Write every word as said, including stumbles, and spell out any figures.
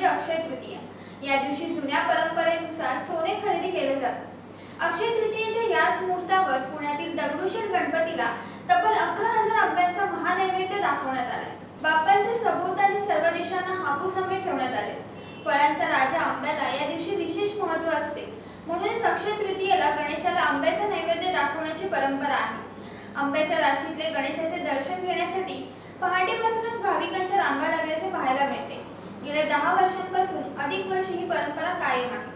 म्हणजे अक्षय तृतीया। या दिवशी जुन्या परंपरेनुसार सोने खरेदी केले जाते। अक्षय तृतीयेच्या याच मुहूर्तावर पुण्यातील दगडूशेठ गणपतीला तब्बल अकरा हजार आंब्यांचा महानैवेद्य दाखवण्यात आला। बाप्पांच्या सभोवताली सर्व दिशांना हापूस आंबे ठेवण्यात आले। फळांचा राजा आंब्याला या दिवशी विशेष महत्त्व असते, म्हणूनच अक्षय तृतीयेला गणेशाला आंब्याचा नैवेद्य दाखवण्याची परंपरा आहे। आंब्याच्या राशीतले गणेशाचे दर्शन घेण्यासाठी पहाटेपासूनच भाविकांच्या रांगा लागल्याचे पाहायला मिळते। गेल्या दहा वर्षांपासून अधिक वर्ष ही परंपरा कायम आहे।